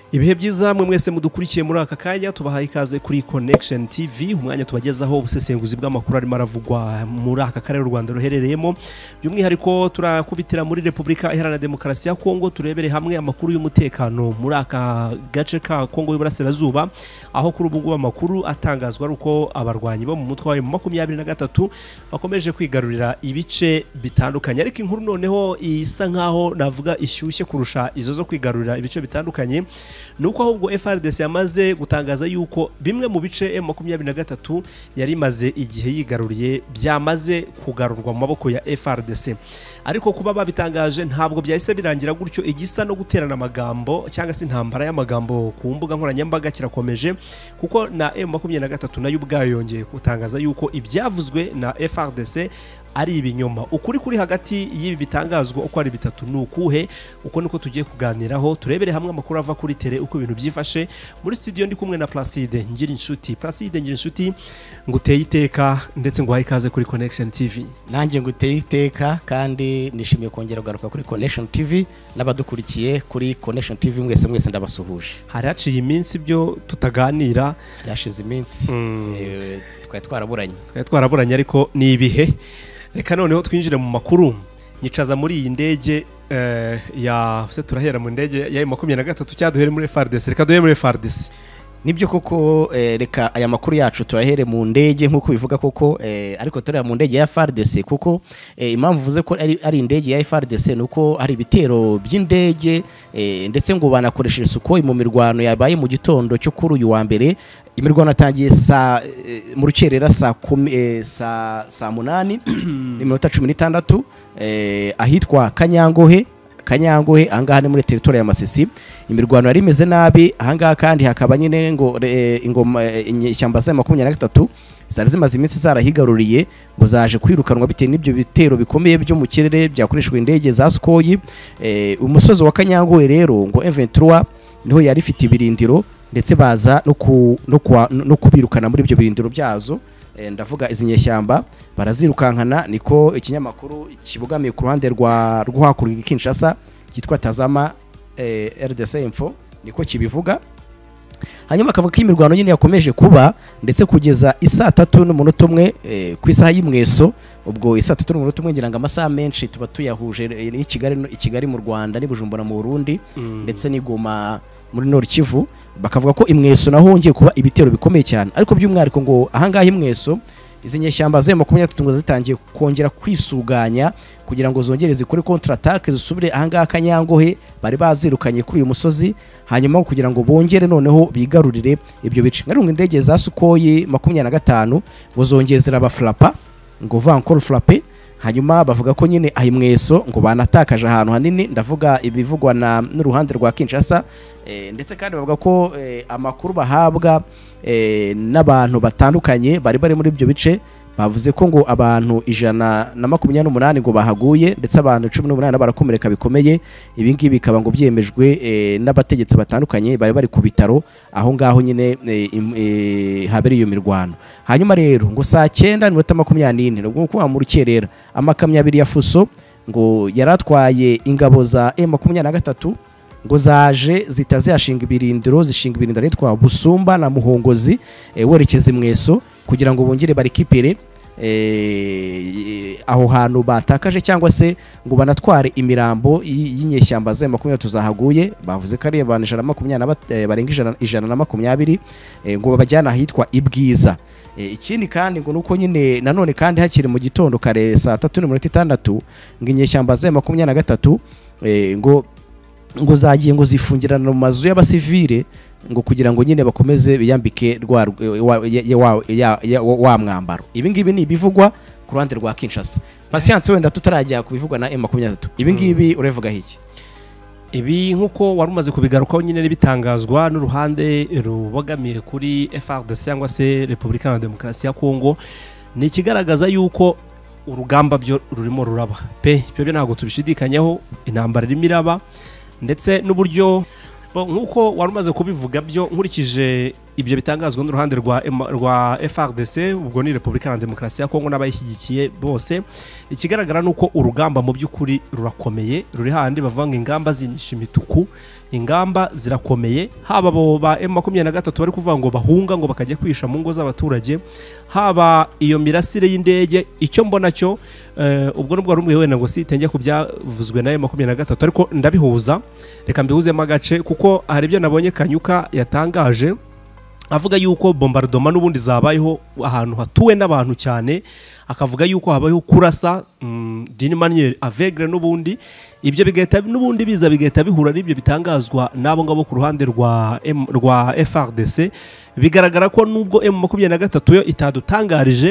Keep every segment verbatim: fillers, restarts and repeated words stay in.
Ibihe byiza mwe mwese mudukurikiye muri aka kanya tubahaye ikaze kuri Connection T V umwanya tubagezaho ubusesenguzi bw'amakuru arimo aravugwa muri aka karere u Rwanda ruherereyemo by'umwihariko turakubitira muri Republika Iharanira Demokarasi ya Kongo turebere hamwe amakuru y'umutekano muri aka gace ka Kongo y'Iburasirazuba aho kuri ubu ngubu amakuru atangazwa ruko abarwanyi bo mu mutwe wa makumyabiri na gatatu bakomeje kwigarurira ibice bitandukanye ariko inkuru noneho isa nkaho navuga ishyushye kurusha izo zo kwigarurira ibice bitandukanye nuko ahubwo F R D C yamaze gutangaza yuko bimwe mu bice M makumyabiri na gatatu yari maze igihe yigaruriye byamaze kugarurwa mu maboko ya F R D C ariko kuba babitangaje ntabwo byahise birangira gutyo igisa no guterana amagambo cyangwa se intambara y'amagambo ku mbuga nkoranyambaga kirakomeje kuko na M makumyabiri na gatatu nayo ubwayo yongeye gutangaza yuko ibyavuzwe na F R D C ari ibinyoma ukuri kuri hagati y'ibi bitangazwa uko ari bitatu nukuhe uko niko tugiye kuganiraho turebere hamwe amakuru ava kuri tele uko ibintu byifashe muri studio ndi kumwe na Placide ngira inshuti Placide ngira inshuti nguteye iteka ndetse ngo ikaze kuri Connection T V nanjye nguteye iteka kandi nishimiye kongera kugaruka kuri Connection T V n'abadukurikiye kuri Connection T V mwese mwese ndabasuhuje hari haciye iminsi byo tutaganira yashize iminsi mm. e, twari twaraburanye twari twaraburanye ariko ni ibihe reka noneho twinjire mu makuru nyicaza muri iyi ndege eh, ya se turahera mu ndege ya makumyabiri na gatatu cyaduhere muri F R D C reka duhere muri F R D C nibyo koko eh, reka aya makuru yacu turahere mu ndege nkuko bivuga koko eh, ariko turera mu ndege ya F R D C kuko eh, impamvu vuze ko ari, ari indege ya F R D C nuko hari ibitero by'indege eh, ndetse ngo banakoresheje isuko mu mirwano yabaye mu gitondo cyo kuri uyu wa mbere imirwano atangiye sa e, mu rukerera sa e, sa sa munani n'iminota cumi n'itandatu eh, ahitwa Kanyangohe Kanyangohe angaha ni muri territory ya Masisi imirwano yari imeze nabi ahangaha kandi hakaba nyine ngo e, ingoma ishyamba za makumyabiri na gatatu zari zimaze iminsi zarahigaruriye ngo zaje kwirukanwa bitewe n'ibyo bitero bikomeye byo mu kirere byakoreshwe indege za Sukoyi e, umusozi wa Kanyangohe rero ngo M vingt-trois niho yari ifite ibirindiro ndetse baza no ku no kwa no kubirukana muri ibyo birindiro byazo e, ndavuga izi nyeshyamba barazirukankana niko ikinyamakuru kibugamiye ku ruhande rwa rw'hakurya Kinshasa kitwa Tazama e, R D C info niko kibivuga hanyuma akavuga ko imirwano nyine yakomeje kuba ndetse kugeza isa tatu n'umunota umwe e, ku isaha y'imweso ubwo isa tatu n'umunota umwe ngira ngo amasaha menshi tuba tuyahuje i Kigali i Kigali mu Rwanda ni Bujumbura mu Burundi mm. ndetse ni Goma muri Nord Kivu bakavuga ko imweso naho hongeye kuba ibitero bikomeye cyane ariko by'umwariko ngo ahangaha imweso izi nyeshyamba za makumyabiri na gatatu ngo zitangiye kongera kwisuganya kugira ngo zongere zikore contre attaque zisubire ahangaha Kanyangohe bari bazirukanye kuri uyu musozi hanyuma kugira ngo bongere noneho bigarurire ibyo bice ngarunga indege za Sukoyi makumyabiri na gatanu ngo zongeze zirabafrapa ngo va encore frapper hanyuma bavuga ko nyine ahimweso ngo banatakaje ahantu hanini ndavuga ibivugwa na n'uruhande rwa Kinshasa e, ndetse kandi bavuga ko e, amakuru bahabwa e, n'abantu batandukanye bari bari muri ibyo bice bavuze ko ngo abantu ijana na makumyabiri n'umunani ngo bahaguye ndetse abantu cumi n'umunani barakomereka bikomeye ibi ngibi bikaba ngo byemejwe e, n'abategetsi batandukanye bari bari ku bitaro aho ngaho nyine e, e, habere iyo mirwano hanyuma rero ngo saa cyenda n'iminota makumyabiri n'ine ubwo kuba mu rukerera amakamyo abiri ya fuso ngo yaratwaye ingabo za M makumyabiri na gatatu ngo zaje zitazashinga ibirindiro zishinga ibirindiro yitwa Busumba na Muhongozi e, werekeza imweso kugira ngo bongere barikipere eh aho hantu batakaje cyangwa se ngo banatware imirambo y'inyeshyamba za makumyabiri tuzahaguye bavuze ko ari abantu ijana na makumyabiri barenga ijana na makumyabiri ngo babajyana ahitwa Ibwiza ikindi kandi ngo nuko nyine nanone kandi hakiri mu gitondo kare saa tatu n'iminota itandatu ngo inyeshyamba za makumyabiri na gatatu ngo ngo zagiye ngo zifungirana mu mazu y'abasivile ngo kugira ngo nyine bakomeze biyambike rwa wa mwambaro ibi ngibi ni bivugwa ku ruhande rwa Kinshasa patience wenda tutarajya kubivugwa na M makumyabiri na gatatu ibi ngibi urevuga hiki ibi nkuko warumaze kubigarukaho nyine n'ibitangazwa n'uruhande rubogamiye kuri F R D C cyangwa se Republika Iharanira Demokarasi ya Kongo ni ikigaragaza yuko urugamba byo rurimo ruraba pe byo ntabwo tubishidikanyaho intambara irimo iraba ndetse n'uburyo nkuko warumaze kubivuga byo nkurikije ibyo bitangazwa n'uruhande rwa rwa F R D C ubwo ni Repubulika ya Demokarasi ya Kongo n'abayishyigikiye bose ikigaragara nuko urugamba mu by'ukuri rurakomeye ruri handi bavuga ngo ingamba z'imituku ingamba zirakomeye haba bo ba M makumyabiri na gatatu bari kuvuga ngo bahunga ngo bakajya kwisha mu ngo z'abaturage haba iyo mirasire y'indege icyo mbona cyo uh, ubwo nubwo rumwe wenda ngo sitenge ku byavuzwe na M makumyabiri na gatatu ariko ndabihuza reka mbihuzemo agace kuko hari ibyo nabonye Kanyuka yatangaje avuga yuko bombardement n'ubundi zabayeho ahantu hatuwe n'abantu cyane akavuga yuko habayeho kurasa mm, d'une manière aveugle n'ubundi ibyo bigahita n'ubundi biza bigahita bihura n'ibyo bitangazwa nabo ngabo ku ruhande rwa M, rwa F R D C bigaragara ko nubwo M makumyabiri na gatatu yo itadutangarije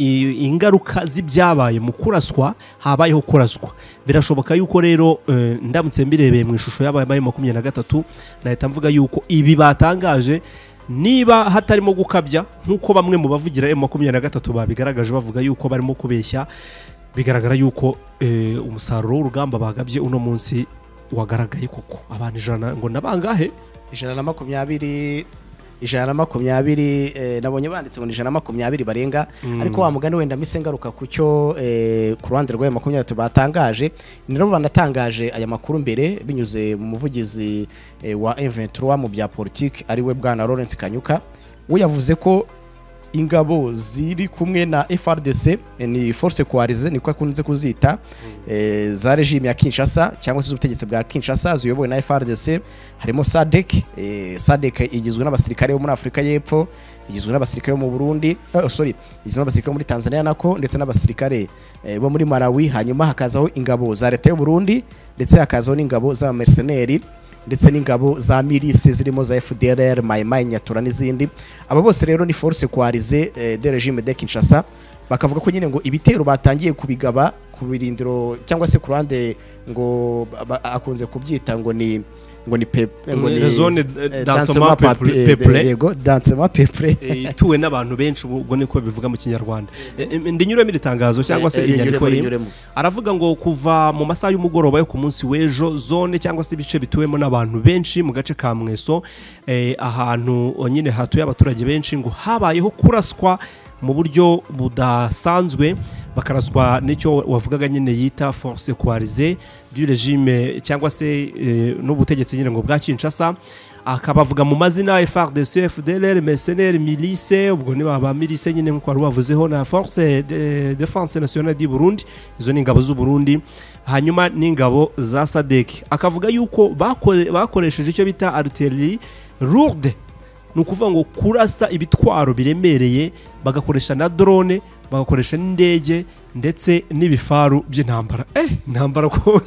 ingaruka z'ibyabaye mu kuraswa habayeho kuraswa birashoboka yuko rero uh, ndamutse mbirebeye mu ishusho y'abaye makumyabiri na gatatu nahita mvuga yuko ibi batangaje niba hatarimo gukabya nkuko bamwe mu bavugira M makumyabiri na gatatu babigaragaje bavuga yuko barimo kubeshya bigaragara yuko e, umusaruro w'urugamba bagabye uno munsi wagaragaye kuko abantu ijana ngo nabangahe ijana na makumyabiri ijana na makumyabiri eh, nabonye banditse ngo ijana na makumyabiri barenga mm. ariko wa mugani wenda mise ngaruka kucyo eh, ku ruhande rwa makumyabiri batangaje niro banatangaje aya makuru mbere binyuze mu muvugizi eh, wa M vingt-trois mu bya politique ari we bwana Lawrence Kanyuka we yavuze ko ingabo ziri kumwe na F R D C ni force coalisée niko akunze kuzita mm. eh, za regime ya Kinshasa cyangwa se ubutegetsi bwa Kinshasa ziyobowe na F R D C harimo S A D C eh, S A D C igizwe n'abasirikare bo muri Afrika y'Epfo igizwe n'abasirikare bo mu Burundi oh, sorry igizwe n'abasirikare muri Tanzania nako ndetse n'abasirikare eh, bo muri Malawi hanyuma hakazaho ingabo za leta y'u Burundi ndetse hakazaho n'ingabo za mercenaires ndetse n'ingabo za milice zirimo za F D L R Mai Mai Nyatura n'izindi aba bose rero ni force coalisée eh, de regime de Kinshasa bakavuga ko nyine ngo ibitero batangiye kubigaba ku birindiro cyangwa se kurande ngo akunze kubyita ngo ni ngo ni ngo ni zone dansement peuple yego dansement peuple ituwe n'abantu benshi ubwo niko bivuga mu Kinyarwanda ndinyure mu itangazo cyangwa se inyandiko aravuga ngo kuva mu masaha y'umugoroba yo ku munsi w'ejo zone cyangwa se ibice bituwemo n'abantu benshi mu gace ka Mweso ahantu nyine hatuye abaturage benshi ngo habayeho kuraswa mu buryo budasanzwe bakaraswa n'icyo wavugaga nyine yita force coalisée du regime cyangwa se e, n'ubutegetsi nyine ngo bwa Kinshasa akabavuga mu mazina F R D C F D L R mercenaires milice ubwo ni baba milice nyine nko kwari bavuzeho na force de défense nationale du Burundi izo ni ingabo z'u Burundi hanyuma n'ingabo za S A D C akavuga yuko bakoresheje icyo bita artillerie lourde nukuvuga ngo kurasa ibitwaro biremereye bagakoresha na drone bagakoresha n'indege ndetse n'ibifaru by'intambara eh intambara ko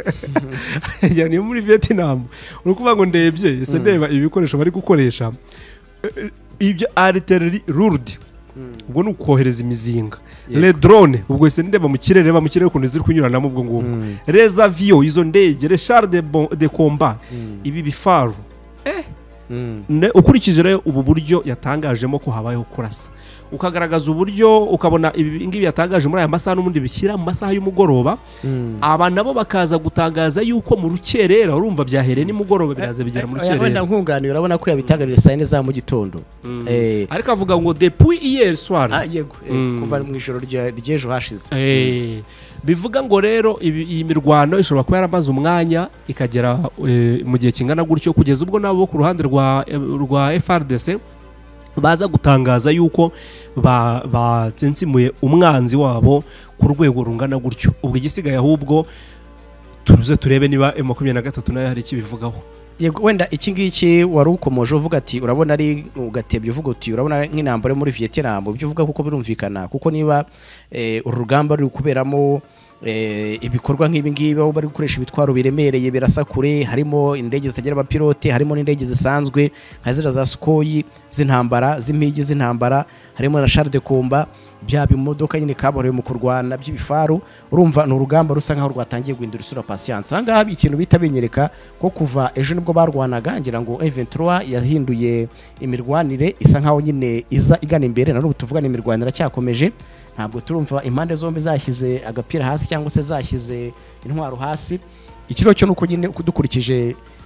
yani muri Vietnam nukuvuga ngo ndebye ese ndeba ibikoresho bari gukoresha ibyo artillerie lourde ubwo nukohereza imizinga le drone ubwo ese ndeba mu kirere ba mu kirere kuntu ziri kunyuranamo ubwo ngubwo les avions izo ndege les chars de de combat ibi bifaru eh Mm. ukurikije rero ubu buryo yatangajemo ko habayeho kurasa ukagaragaza uburyo ukabona ibi ngibi yatangaje muri aya masaha n'umundi bishyira mu masaha y'umugoroba mm. aba nabo bakaza gutangaza yuko mu rukerera urumva byahereye nimugoroba biraza bigera mu rukerera wenda nkunganira urabona ko yabitangarije saa yine za mu gitondo mm. eh ariko avuga ngo depuis hier soir ah yego eh, mm. kuva mu ijoro ry'ejo hashize eh bivuga ngo rero iyi mirwano ishobora kuba yaramaze umwanya ikagera e, mu gihe kingana gutyo kugeza ubwo nabo ku ruhande rwa rwa F R D C baza gutangaza yuko batsinsimuye ba umwanzi wabo ku rwego rungana gutyo ubwo igisigaye ahubwo turuze turebe niba M makumyabiri na gatatu nayo hari ikibivugaho yego wenda iki ngiki wari ukomoje uvuga ati urabona ari ugatebye uvuga uti urabona nk'intambara muri Vietnam byo uvuga kuko birumvikana kuko niba eh, urugamba ruri kuberamo eh, ibikorwa nk'ibi ngibi aho bari gukoresha ibitwaro biremereye birasakure harimo indege zitagira abapilote harimo n'indege zisanzwe nka zira za Sukhoi z'intambara z'impigi z'intambara harimo na char de combat bya bimodoka nyine kaborewe mu kurwana by'ibifaru urumva no rugamba rusa nkaho rwatangiye guhindura isura patience angaha ikintu bita binyereka ko kuva ejo nibwo barwanaga ngira ngo M vingt-trois yahinduye imirwanire isa nkaho nyine iza igana imbere na n'ubu tuvugana imirwanire cyakomeje ntabwo turumva impande zombi zashyize agapira hasi cyangwa se zashyize intwaro hasi ikiro cyo nuko nyine kudukurikije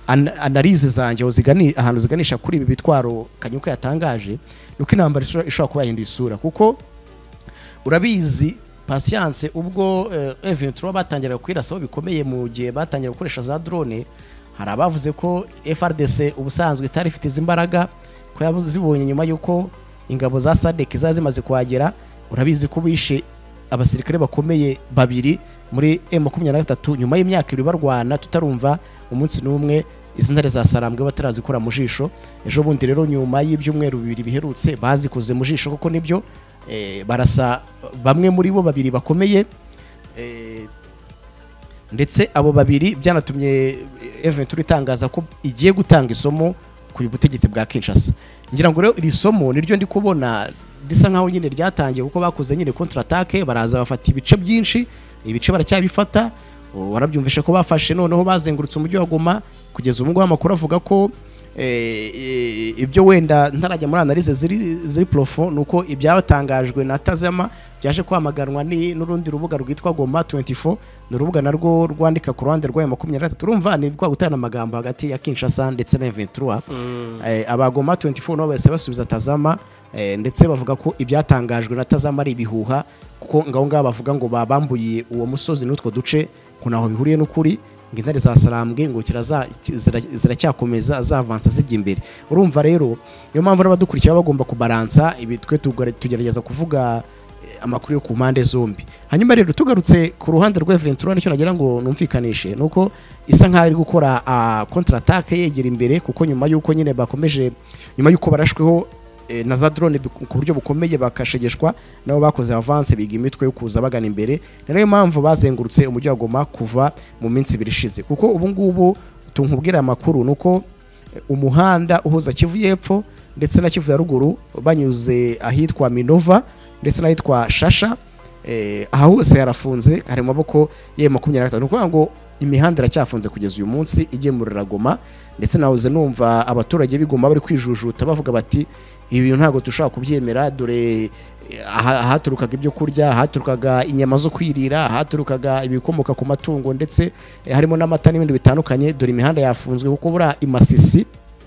an analyse zanjye uzigani ahantu ziganisha kuri ibi bitwaro Kanyuka yatangaje nuko intambara ishobora kuba yindi isura kuko urabizi patience ubwo M vingt-trois batangira kwirasaho bikomeye mu gihe batangira gukoresha za drone hari abavuze ko F R D C ubusanzwe itari ifite izimbaraga ko yabuze zibonye nyuma yuko ingabo za Sadek zazimaze kuhagera urabizi ko bishe abasirikare bakomeye babiri muri M makumyabiri na gatatu nyuma y'imyaka ibiri barwana tutarumva umunsi n'umwe izi ntare za Sarambwe batarazikora mu jisho ejo bundi rero nyuma y'ibyumweru bibiri biherutse bazikoze mu jisho kuko nibyo e, barasa bamwe muri bo babiri bakomeye e, ndetse abo babiri byanatumye M vingt-trois itangaza ko igiye gutanga isomo ku butegetsi bwa Kinshasa ngira ngo rero iri somo niryo ndi kubona disa nkaho nyine ryatangiye kuko bakoze nyine contre attaque baraza bafata ibice byinshi ibice baracyabifata warabyumvishe ko bafashe noneho bazengurutse umujyi wa Goma kugeza ubu ngo amakuru avuga ko ibyo wenda ntarajya muri analyse ziri ziri profond nuko ibyabatangajwe na Tazama byaje kwamaganwa ni n'urundi rubuga rwitwa Goma twenty-four n'urubuga narwo rwandika ku ruhande rwa makumyabiri na gatatu urumva ni bwa gutana amagambo hagati ya Kinshasa ndetse na M vingt-trois aba Goma twenty-four no bose basubiza Tazama ndetse bavuga ko ibyatangajwe na Tazama ari ibihuha kuko ngaho ngaho bavuga ngo babambuye uwo musozi n'utwo duce kunaho bihuriye n'ukuri ngintare za Sarambwe ngo kiraza ziracyakomeza zavansa zijya imbere urumva rero niyo mpamvu abadukurikira bagomba kubalansa ibi twe tugerageza kuvuga amakuru yo ku mpande zombi hanyuma rero tugarutse ku ruhande rwa M vingt-trois nicyo nagira ngo numvikanishe nuko isa nkaho ari gukora contre attaque yegera imbere kuko nyuma yuko nyine bakomeje nyuma yuko barashweho na za drone ku buryo bukomeye bakashegeshwa nabo bakoze avance biga imitwe yo kuza bagana imbere niyo mpamvu bazengurutse umujyi wa Goma kuva mu minsi ibiri ishize kuko ubu ngubu tunkubwira amakuru nuko umuhanda uhuza Kivu y'Epfo ndetse na Kivu ya Ruguru banyuze ahitwa Minova ndetse n'ahitwa Shasha eh aha hose yarafunze hari maboko ye makumyabiri na gatatu nuko ngo imihanda iracyafunze kugeza uyu munsi igemurira Goma ndetse nahoze numva abaturage b'Igoma bari kwijujuta bavuga bati ibi ntago tushaka kubyemera dore ahaturukaga ibyo kurya ahaturukaga inyama zo kwirira ahaturukaga ibikomoka ku matungo ndetse harimo n'amata n'ibindi bitandukanye dore imihanda yafunzwe kuko bura imasisi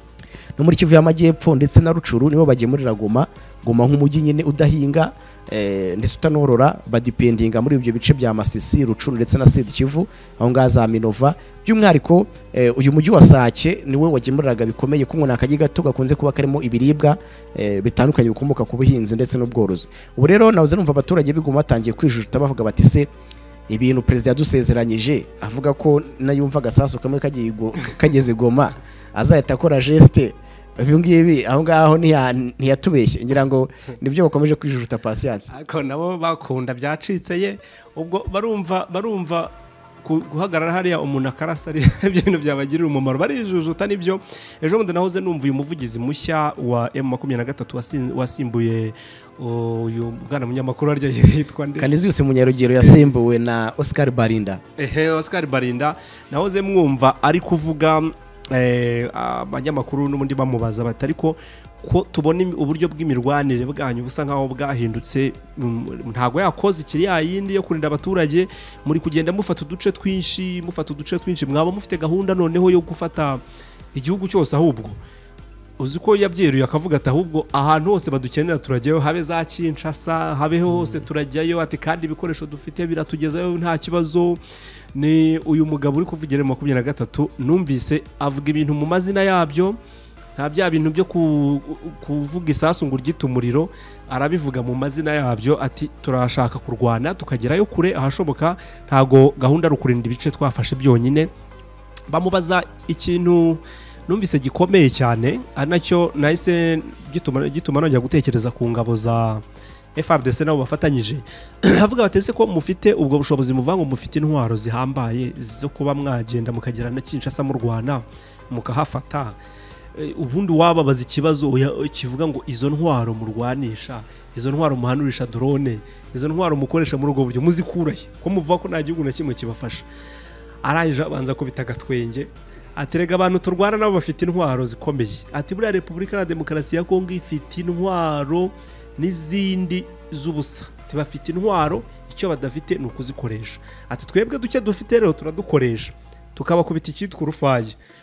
no muri Kivu y'Amajyepfo ndetse na Rucuru nibo bagemurira Goma Goma nk'umujyi nyine udahinga eh ndetse utanorora badipendinga muri ibyo bice bya Masisi Rucuru ndetse na Sud Kivu aho ngaza Minova by'umwariko eh, uyu mujyi wa Sake niwe wagemuriraga bikomeye kuko nakagiye gato gakunze kuba karimo ibiribwa eh, bitandukanye bikomoka ku buhinzi ndetse n'ubworozi ubu rero nahoze numva abaturage b'Igoma batangiye kwijujuta bavuga bati se ibintu president yadusezeranyije avuga ko nayumva gasaso kamwe kagiye kageze Goma azahita akora geste ubu ngibi aho ngaho ntiyatubeshye ngira ngo nibyo bakomeje kwijujuta patience ariko nabo bakunda byacitse ye ubwo barumva barumva guhagarara hariya umuntu akarasa ari ibyo bintu byabagirira umumaro barijujuta nibyo ejo bundi nahoze numva uyu muvugizi mushya wa M makumyabiri na gatatu wasimbuye uyu bwana munyamakuru arya yitwa nde Kanizius Munyarugero yasimbuwe na Oscar Barinda ehe Oscar Barinda nahoze mwumva ari kuvuga eh abanyamakuru n'ubundi bamubaza batari ko ko tubona uburyo bw'imirwanire bwanyu busa nkaho bwahindutse ntago yakoze ikiri yayindi yo kurinda abaturage muri kugenda mufata uduce twinshi mufata uduce twinshi mwaba mufite gahunda noneho yo gufata igihugu cyose ahubwo uzi ko yabyeruye akavuga ati ahubwo ahantu hose badukenera turajyayo habe za Kinshasa habe hose turajyayo ati kandi ibikoresho dufite biratugezayo nta kibazo ni uyu mugabo uri kuvugira makumyabiri na gatatu numvise avuga ibintu mu mazina yabyo nta bya bintu byo kuvuga isasu ngo urgite umuriro arabivuga mu mazina yabyo ati turashaka kurwana tukagerayo kure ahashoboka ntago gahunda rukurinda ibice twafashe byonyine bamubaza ikintu numvise gikomeye cyane anacyo nahise gituma gituma nongera gutekereza ku ngabo za F R D C nabo bafatanyije avuga batese ko mufite ubwo bushobozi muvango mufite intwaro zihambaye zo kuba mwagenda mukagera na Kinshasa mu Rwanda mukahafata ubundi wababaza ikibazo kivuga ngo izo ntwaro murwanisha izo ntwaro muhanurisha drone izo ntwaro mukoresha muri ubwo buryo muzikurahe ko muvuga ko nta gihugu na kimwe kibafasha arayije abanza ko bitagatwenge aterega abantu turwana nabo bafite intwaro zikomeye ati buri Repubulika ya Demokarasi ya Kongo ifite intwaro n'izindi z'ubusa tibafite intwaro icyo badafite ni ukuzikoresha ati twebwe duke dufite rero turadukoresha tukabakubita icyitwa urufaye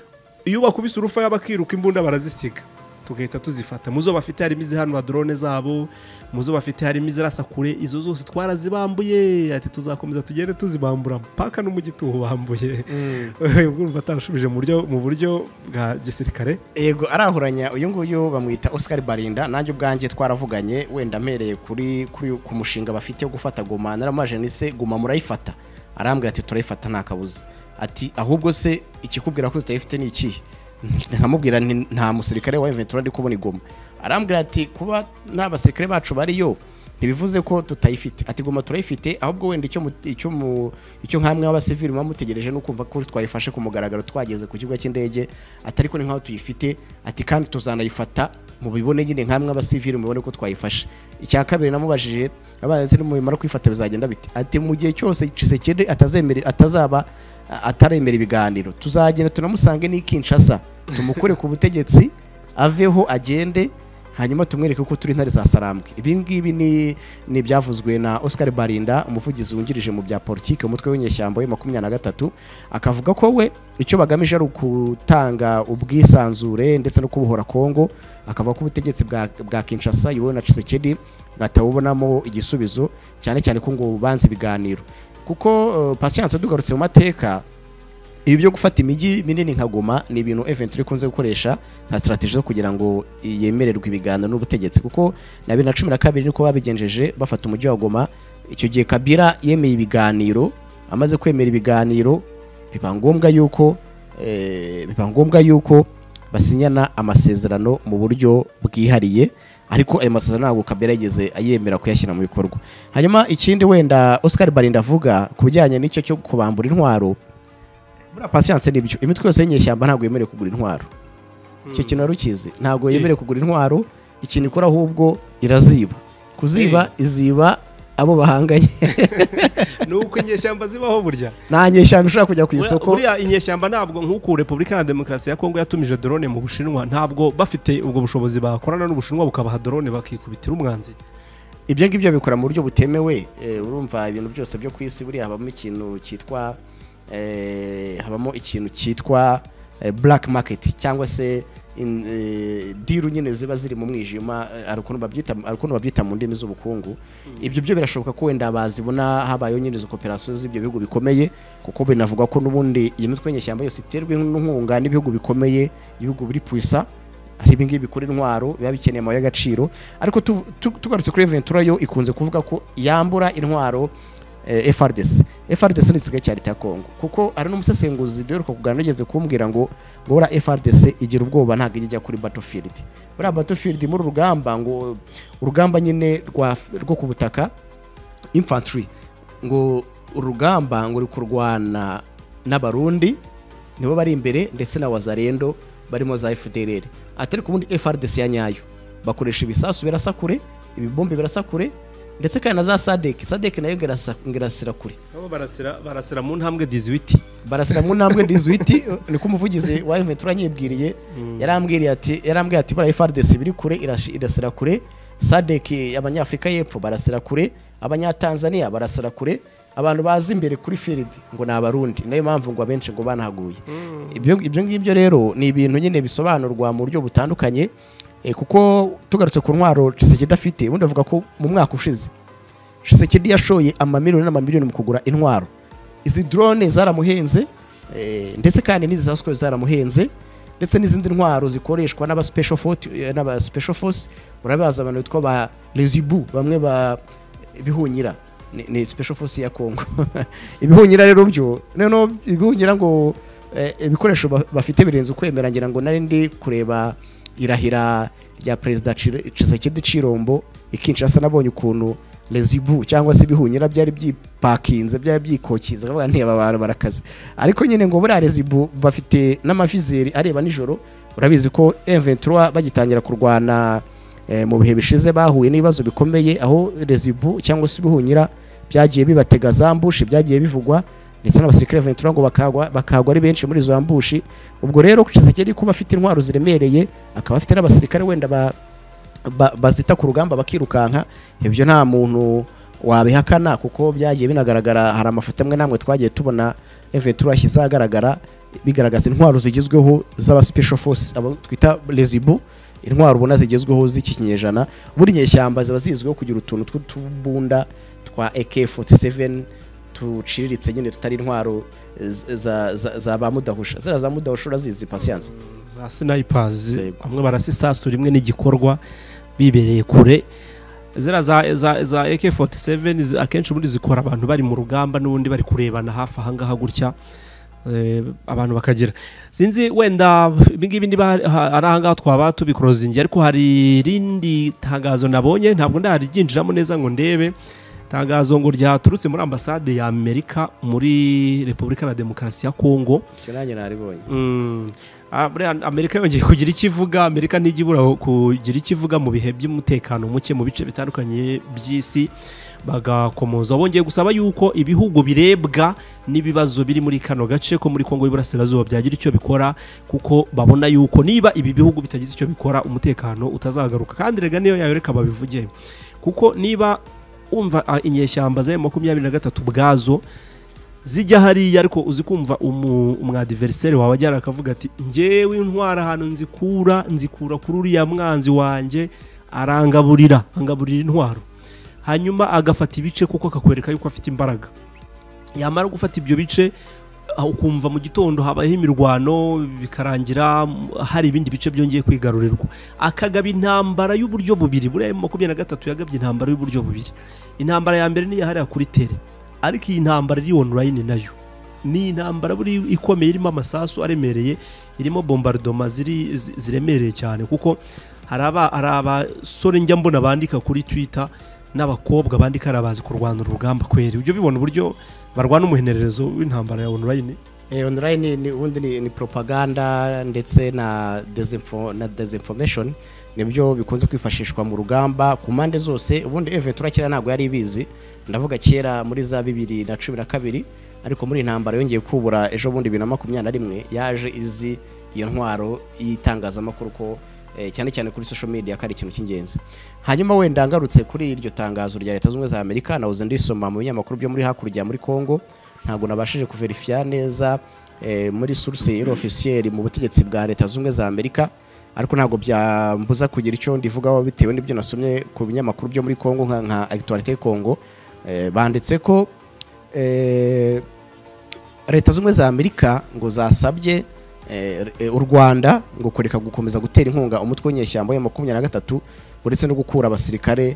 iyo bakubise urufa y'abakiruka imbunda barazisiga tugahita tuzifata muzo bafite harimo izihanura drone zabo muzo bafite harimo izirasa kure izo zose twarazibambuye ati tuzakomeza tugende tuzibambura mpaka no mu gituhu bambuye urumva atarashubije mu buryo mu buryo bwa gisirikare yego arahuranya uyu nguyu bamwita Oscar Barinda nanjye ubwanjye twaravuganye wenda mpereye kuri kuri ku mushinga bafite wo gufata Goma Yamaramaje nise Goma murayifata arambwira ati turayifata nta kabuza ati ahubwo se ikikubwira ko tutayifite ni iki nkamubwira nta musirikare wa M twenty-three ndi kubona Goma arambwira ati kuba nta basirikare bacu bariyo ntibivuze ko tutayifite ati Goma turayifite ahubwo wenda icyo icyo icyo nkamwe w'abasivili bamutegereje no kumva ko twayifashe ku mugaragaro twageze ku kibuga cy'indege atari ko ni nkaho tuyifite ati kandi tuzanayifata mu bibone nyine nkamwe abasivili mubone ko twayifashe icya kabiri namubajije abaze no mubimara kwifata bizagenda bite ati mu gihe cyose Tshisekedi atazemera atazaba ataremera ibiganiro tuzagenda tunamusange n'ikinshasa tumukure ku butegetsi aveho agende hanyuma tumwereke ko turi ntare za sarambwe ibi ngibi ni ni byavuzwe na Oscar Barinda umuvugizi wungirije mu bya politike umutwe w'inyeshyamba wa makumyabiri na gatatu akavuga ko we icyo bagamije ari ukutanga ubwisanzure ndetse no kubohora Kongo akavuga ko ubutegetsi bwa bwa Kinshasa yiwe na Tshisekedi batawubonamo igisubizo cyane cyane ko ngo banze ibiganiro kuko uh, patience dugarutse mu mateka ibi byo gufata imijyi minini nka Goma ni ibintu M twenty-three kunze gukoresha nka strategy zo kugira ngo yemererwe ibiganiro n'ubutegetsi kuko na bibiri na cumi na kabiri niko babigenjeje bafata umujyi wa Goma icyo gihe Kabila yemeye ibiganiro amaze kwemera ibiganiro biba ngombwa yuko eh, biba ngombwa yuko basinyana amasezerano mu buryo bwihariye ariko ayo masezerano ntabwo Kabila yageze ayemera kuyashyira mu bikorwa hanyuma ikindi wenda Oscar Barinda avuga kubijyanye n'icyo cyo kubambura intwaro bura patience nibyo imitwe yose y'inyeshyamba ntabwo yemerewe kugura intwaro icyo kintu arukize ntabwo yemerewe kugura intwaro ikintu ikora ahubwo iraziba kuziba iziba abo bahanganye nuko inyeshyamba zibaho burya nta nyeshyamba ushaka kujya ku isoko buriya inyeshyamba ntabwo nk'uko Repubulika ya Demokarasi ya Kongo yatumije drone mu Bushinwa ntabwo bafite ubwo bushobozi bakorana n'Ubushinwa bukabaha drone bakikubitira umwanzi ibyo ngibyo bikora mu buryo butemewe urumva ibintu byose byo ku isi buriya habamo ikintu cyitwa habamo ikintu cyitwa black market cyangwa se diru nyine ziba ziri mu mwijima arukuntu babyita arukuntu babyita mu ndimi z'ubukungu ibyo byo birashoboka ko wenda bazibona habayo nyine zo cooperation z'ibyo bihugu bikomeye kuko binavuga ko n'ubundi iyi mitwe nyeshyamba yose iterwe n'inkunga n'ibihugu bikomeye ibihugu biri puisa ari ibingibi bikora intwaro biba bikeneye amabuye y'agaciro ariko tugarutse kuri M twenty-three yo ikunze kuvuga ko yambura intwaro F R D C F R D C ni isigaye cya leta ya Kongo kuko ari n'umusesenguzi duheruka kuganira ugeze kumbwira ngo ngo bura F R D C igira ubwoba ntabwo ijya kuri battlefield bura battlefield muri rugamba ngo urugamba nyine rwa rwo ku butaka infantry ngo urugamba ngo rikurwana n'abarundi nibo bari imbere ndetse na wazarendo barimo za F D L R atari ku bundi F R D C ya nyayo bakoresha ibisasu birasakure ibibombe birasakure ndetse kandi na za Sadek Sadek nayo ngerasira kuri abo barasira barasira mu ntambwe dix-huit barasira mu ntambwe dix-huit ni ko umuvugizi wa M twenty-three anyibwiriye yarambwiriye ati yarambwiye ati bara F R D C biri kure irasira kure Sadek abanyafrika y'epfo barasira kure abanyatanzania barasira kure abantu bazi imbere kuri field ngo na abarundi nayo mpamvu ngo abenshi ngo banahaguye ibyo ibyo ngibyo rero ni ibintu nyine bisobanurwa mu buryo butandukanye E, kuko tugarutse ku ntwaro Tshisekedi afite ubundi avuga ko mu mwaka ushize Tshisekedi yashoye amamiliyoni n'amamiliyoni mu kugura intwaro izi drone zaramuhenze e, ndetse kandi n'izisasko zaramuhenze ndetse n'izindi ntwaro zikoreshwa n'aba special force n'aba special force urabaza abantu bitwa ba Lezibu bamwe ba bihunyira ni, ni special force ya Kongo ibihunyira rero byo none ibihunyira ngo ibikoresho e, bafite birenze ukwemera ngira ngo nari ndi kureba irahira rya President Tshisekedi Chirombo ikinshasa nabonye ukuntu Lezibu cyangwa se bihunyira byari byipakinze byari byikokiza bavuga nti aba bantu barakaze ariko nyine ngo buri Lezibu bafite n'amavizeri areba nijoro urabizi ko M twenty-three bagitangira kurwana e, mu bihe bishize bahuye n'ibibazo bikomeye aho Lezibu cyangwa se bihunyira byagiye bibatega zambushi byagiye bivugwa ndetse n'abasirikare M twenty-three ngo bakagwa bakagwa ari benshi muri zo ambushi ubwo rero Tshisekedi kuba afite intwaro ziremereye akaba afite n'abasirikare wenda ba, ba, bazita ku rugamba bakirukanka ibyo nta muntu wabihakana kuko byagiye binagaragara hari amafoto amwe namwe twagiye tubona M twenty-three ashyize ahagaragara bigaragaza intwaro zigezweho z'aba special force abo twita lezibu intwaro ubona zigezweho z'ikinyejana buri nyeshyamba ziba zizweho kugira utuntu tw'utubunda twa A K forty-seven tuciriritse nyine tutari intwaro za za, za ba mudahusha zira za mudahusha urazizi patience za snipers amwe barasisasu rimwe n'igikorwa bibereye kure zira za za, za A K forty-seven akenshi muri zikora abantu bari mu rugamba n'ubundi bari kurebana hafi aha ngaha gutya abantu bakagira sinzi wenda ibingibi niba ari ahangaha twaba tubikrozingi ariko hari rindi tangazo nabonye ntabwo ndarijinjiramo neza ngo ndebe tangazo ngo ryaturutse muri ambasade ya Amerika muri Republika na Demokarasi ya Kongo kiranye naribonye mm Amerika yongeye kugira ikivuga Amerika ntigibura kugira ikivuga mu bihe by'umutekano muke mu bice bitandukanye by'isi bagakomoza bongeye gusaba yuko ibihugu birebwa n'ibibazo biri muri kano gace ko muri Kongo y'Iburasirazuba byagira icyo bikora kuko babona yuko niba ibi bihugu bitagize icyo bikora umutekano utazagaruka kandi rega niyo yayoreka babivuge kuko niba umva inyeshyamba za makumyabiri na gatatu bwazo zijya hariya ariko uzi kumva umwadversaire wawe ajyara akavuga ati ngewe intwara hano nzikura nzikura kuri uriya mwanzi wanje arangaburira angaburira intwaro hanyuma agafata ibice kuko akakwereka yuko afite imbaraga yamara gufata ibyo bice ukumva mu gitondo habaho imirwano bikarangira hari ibindi bice byongeye kwigarurirwa akagaba intambara y'uburyo bubiri buri makumyabiri na gatatu yagabye intambara y'uburyo bubiri intambara ya mbere ni yahari kuri tere ariko iyi ntambara iri online nayo ni intambara buri ikomeye irimo amasasu aremereye irimo bombardement ziri ziremereye cyane kuko haraba araba sore njya mbona bandika kuri Twitter n'abakobwa bandika arabazi kurwana urugamba kweri ibyo bibona uburyo barwana umuhenererezo w'intambara ya online eh online ni ubundi ni, ni propaganda ndetse na desinfo na disinformation nibyo bikunze kwifashishwa mu rugamba ku mande zose ubundi M twenty-three kera ntago yari ibizi ndavuga kera muri za bibiri na cumi na kabiri ariko muri intambara yongeye kubura ejo bundi bibiri na makumyabiri na rimwe yaje izi iyo ntwaro yitangazamakuru ko eh, cyane cyane kuri social media kari ikintu cy'ingenzi hanyuma wenda ngarutse kuri iryo tangazo rya Leta z'Ubumwe za Amerika nahoze ndisoma mu binyamakuru byo muri hakurya muri Kongo ntago nabashije kuverifya neza eh, muri source officielle mu butegetsi bwa Leta z'Ubumwe za Amerika ariko ntago byambuza kugira icyo ndivugaho bitewe n'ibyo nasomye ku binyamakuru byo muri Kongo nka nka Actualité Congo eh, banditse ko eh, Leta z'Ubumwe za Amerika ngo zasabye u Rwanda ngo kureka gukomeza gutera inkunga umutwe w'inyeshyamba ya makumyabiri na gatatu uretse no gukura abasirikare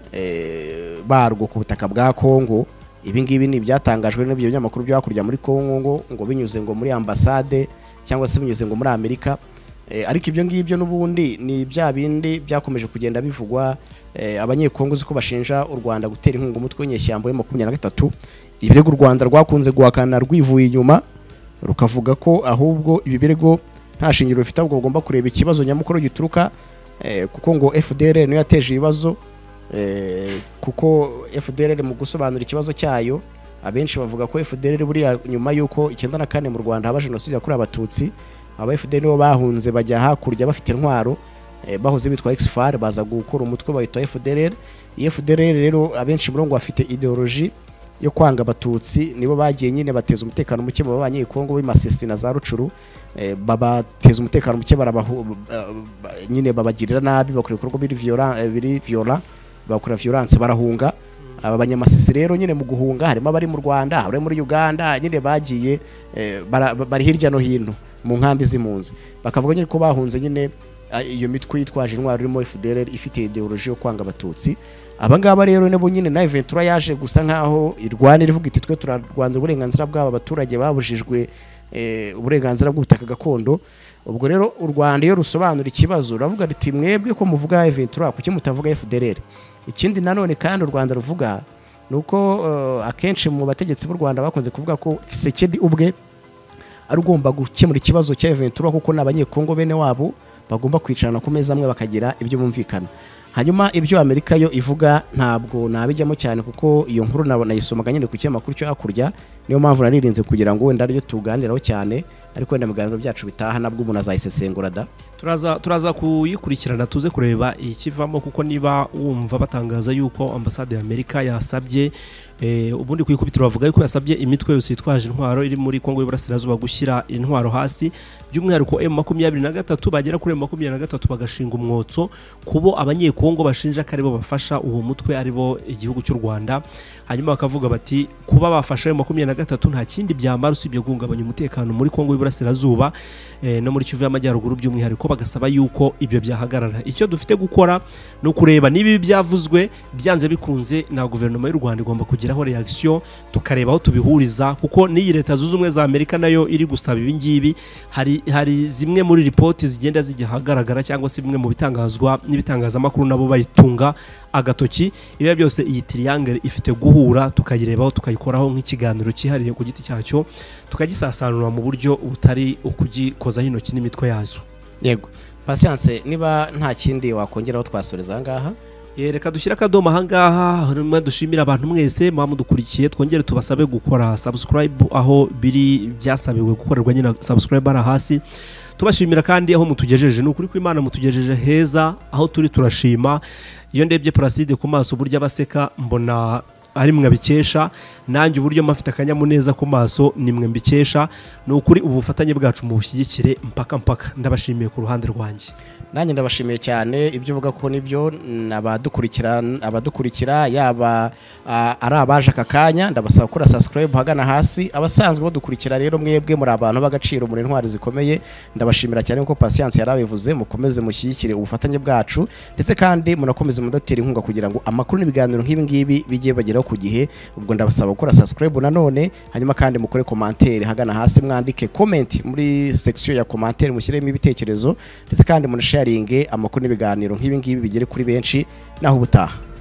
barwo ku butaka bwa Kongo ibi ngibi ni byatangajwe n'ibyo binyamakuru byo hakurya muri Kongo ngo binyuze ngo muri ambasade cyangwa se binyuze ngo muri Amerika ariko ibyo ngibyo n'ubundi ni bya bindi byakomeje kugenda bivugwa abanyekongo ziko bashinja u Rwanda gutera inkunga umutwe w'inyeshyamba ya makumyabiri na gatatu ibirego u Rwanda rwakunze guhakana rwivuye inyuma rukavuga ko ahubwo ibi birego nta shingiro bifite ahubwo bagomba kureba ikibazo nyamukuru gituruka eh, kuko ngo F D L R niyo yateje ibibazo eh, kuko F D L R mu gusobanura ikibazo cyayo abenshi bavuga ko F D L R buri nyuma yuko icyenda na kane mu Rwanda haba jenoside yakorewe abatutsi aba F D L R nibo bahunze bajya hakurya bafite intwaro eh, bahoze bitwa X F A R baza gukora umutwe bayita F D L R F D L R rero abenshi murongo bafite ideology yo kwanga abatutsi nibo bagiye nyine bateza umutekano muke mu banyekongo b'imasisi na za rucuru eh, babateza umutekano muke barabahu nyine babagirira nabi bakora ibikorwa biri violent biri violent bakora violence barahunga aba banyamasisi rero nyine mu guhunga harimo abari mu Rwanda abari muri Uganda nyine bagiye eh, bari hirya no hino mu nkambi z'impunzi bakavuga nyine ko bahunze nyine iyo mitwe yitwaje intwaro irimo F D L R ifite ideology yo kwanga abatutsi abangaba rero nebo nyine na M twenty-three yaje gusa nkaho irwana rivuga iti twe turarwanza uburenganzira bw'aba baturage babujijwe eh, uburenganzira bw'ubutaka gakondo ubwo rero u Rwanda iyo rusobanura ikibazo ravuga riti mwebwe ko muvuga M twenty-three kuki mutavuga F D L R ikindi nanone kandi u Rwanda ruvuga nuko uh, akenshi mu bategetsi b'u Rwanda bakunze kuvuga ko Kisekedi ubwe ari ugomba gukemura ikibazo cya M twenty-three kuko n'abanyekongo bene wabo bagomba kwicarana ku meza amwe bakagira ibyo bumvikana hanyuma ibyo Amerika yo ivuga ntabwo nabijyamo cyane kuko iyo nkuru nayisomaga nyine ku cyamakuru cyo hakurya niyo mpamvu naririnze kugira ngo wenda ryo tuganiraho cyane ariko wenda mu biganiro byacu bitaha nabwo umuntu azayisesengura da turaza turaza kuyikurikirana tuze kureba ikivamo kuko niba wumva batangaza yuko ambasade ya Amerika yasabye eh ubundi kuyikubitira bavuga yuko yasabye imitwe yose yitwaje intwaro iri muri Kongo y'Iburasirazuba gushyira intwaro hasi by'umwihariko M makumyabiri na gatatu bagera kuri M makumyabiri na gatatu bagashinga umwotso kubo abanyekongo bashinja karibo bafasha uwo mutwe aribo igihugu cy'u Rwanda hanyuma bakavuga bati kuba bafasha M makumyabiri na gatatu nta kindi byamara usibye guhungabanya umutekano muri Kongo y'Iburasirazuba eh, no muri Kivu y'Amajyaruguru by'umwihariko bagasaba yuko ibyo byahagarara icyo dufite gukora no kureba nibi byavuzwe byanze bikunze na guverinoma y'u Rwanda igomba kugiraho reaction tukareba aho tubihuriza kuko ni leta zunze ubumwe za Amerika nayo iri gusaba ibi ngibi hari hari zimwe muri report zigenda zijya hagaragara cyangwa se bimwe mu bitangazwa n'ibitangazamakuru nabo bayitunga agatoki ibi byose iyi triangle ifite guhura tukayirebaho tukayikoraho nk'ikiganiro cyihariye ku giti cyacyo tukagisasanura mu buryo utari ukugikoza intoki n'imitwe yazo. Yego Patience niba nta kindi wakongeraho twasoreza ngaha reka dushyira akadomo ahangaha hanyuma dushimira abantu mwese mwamudukurikiye twongere tubasabe gukora subscribe aho biri byasabiwe gukorerwa nyine subscribe ara hasi tubashimira kandi aho mutugejeje n'ukuri ko Imana mutugejeje heza aho turi turashima iyo ndebye Placide ku maso burya baseka mbona ari mwe bikesha nanjye uburyo mafite akanyamuneza ku maso ni mwe mbikesha n'ukuri ubufatanye bwacu mu bushyigikire mpaka mpaka ndabashimiye ku ruhande rwanjye nanjye ndabashimiye cyane ibyo uvuga ko nibyo abadukurikira abadukurikira yaba ari abaje akakanya ndabasaba gukora subscribe hagana hasi abasanzwe badukurikira rero mwebwe muri abantu bagaciro muri intwari zikomeye ndabashimira cyane kuko Patience yarabivuze mukomeze mushyigikire ubufatanye bwacu ndetse kandi munakomeze mudatera inkunga kugira ngo amakuru n'ibiganiro nk'ibi ngibi bijye bageraho ku gihe ubwo ndabasaba gukora subscribe nanone hanyuma kandi mukore commentaire hagana hasi mwandike comment muri section ya commentaire mushyiremo ibitekerezo ndetse kandi munasharinge amakuru n'ibiganiro nk'ibi ngibi bigere kuri benshi naho ubutaha.